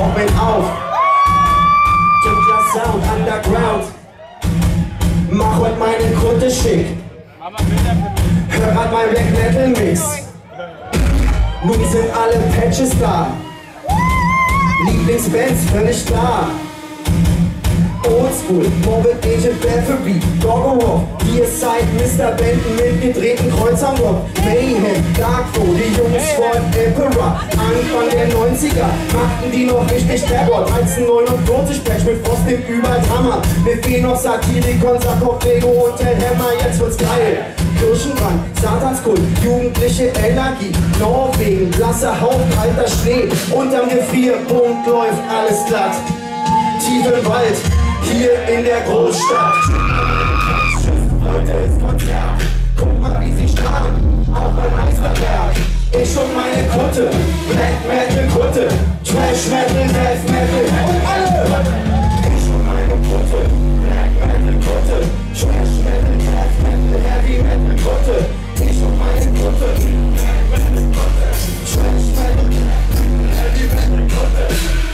Walkman auf. Dunkler Sound, Underground. Mach heute meine Kutte schick. Hör halt mein Black Metal Mix. Nun sind alle Patches da. Lieblingsbands völlig klar. Oldschool, Morbid Agent Battery, Doggerrock, ihr seid Mr. Benton mit gedrehten Kreuz am Rock. Mayhem, Darkflow, die Jungs von Emperor, Anfang der 90er machten die noch richtig Terror. 1349 Patch mit Frost im Überhammer. Mir fehlen noch Satirikon, Sarkoph, Lego und der Hammer, jetzt wird's geil. Kirchenbrand, Satanskult, jugendliche Energie, Norwegen, blasser Hauch, kalter Schnee, unterm Gefrierpunkt läuft alles glatt. Tief im Wald, hier in der Großstadt. Heute ist Konzert, guck mal wie sie strahlen, auch beim Meisterwerk. Ich und meine Kutte, Black Metal Kutte, Trash Metal, Death Metal und alle. Ich und meine Kutte, Black Metal Kutte, Trash Metal, Death Metal, Heavy Metal Kutte. Ich und meine Kutte, Black Metal Kutte, Trash Metal, Heavy Metal Kutte.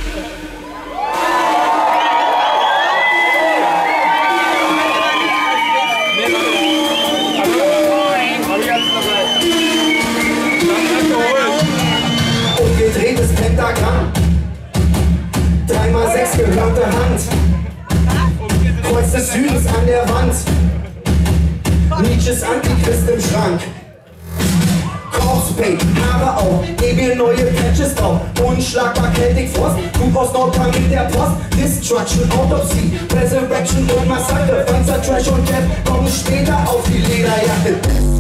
Gedrehtes Pentagramm, 3x6 gehörte Hand, Kreuz des Südens an der Wand, Nietzsches Antichrist im Schrank. Corpse-Paint, Haare auf, geh mir neue Patches drauf, unschlagbar Celtic Frost, Group aus Nordpunk mit der Post, Destruction, Autopsie, Resurrection und Massaker, Panzer, Trash und Death kommen später auf die Lederjacke.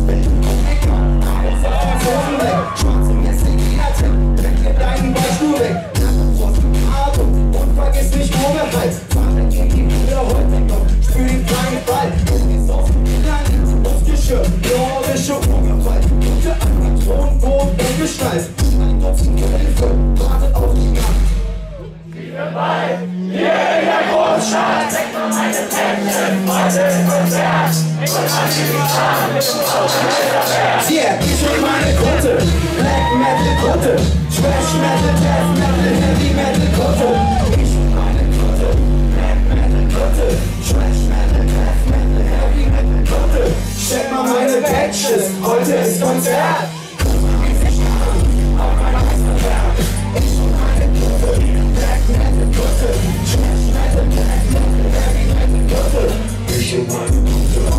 Schwarze Messe, deinen Beispiel weg, Atem und vergiss nicht Mogelhals. Fahren gegen die Brüder heute noch, spür den kleinen Ball. Ist auf dem Luftgeschirr, nordische Urgewalt. Gute Animation, Boden und Gestalt. Ein Dutzend Gehilfe wartet auf die Nacht. Wir bei, hier in der Großstadt. Zeig mal meine Tänze, heute im Konzert. Ich will manche Gitarren mit dem Außenmeisterwerk. Yeah, ich und meine Kutte, Black Metal Kutte, Trash Metal, Death Metal, Heavy Metal Kutte. Ich und meine Kutte, Black Metal Kutte, Trash Metal, Death Metal, Heavy Metal Kutte. Check mal meine Patches, heute ist Konzert. Guck mal, wie sie starren, auf mein Meisterwerk. Ich und meine Kutte, Black Metal Kutte, Trash Metal, Death Metal, Heavy Metal Kutte. Ich und meine Kutte.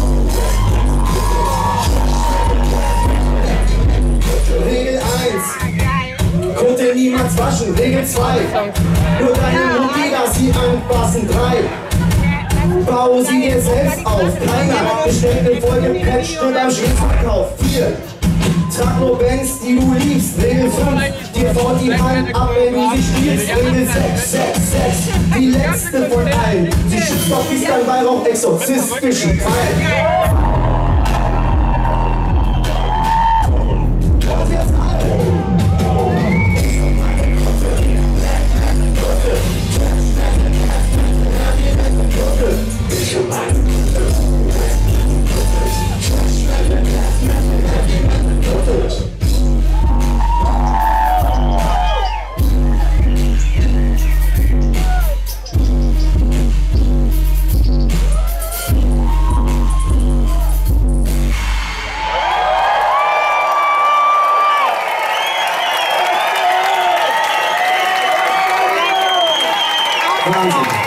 Regel 1, Kutte niemals waschen. Regel 2, nur deine Mutti, dass sie anpassen. 3, bau sie dir selbst auf. Keiner bestellt eine Folge Patch und am Schließverkauf. 4, trag nur Bands, die du liebst. Regel 5, dir baut die Hand ab, wenn du sie spielst. Regel 6, die letzte von allen. Sie schützt auf wie dein Weihrauch exorzistischen Pfeil. Wahnsinn.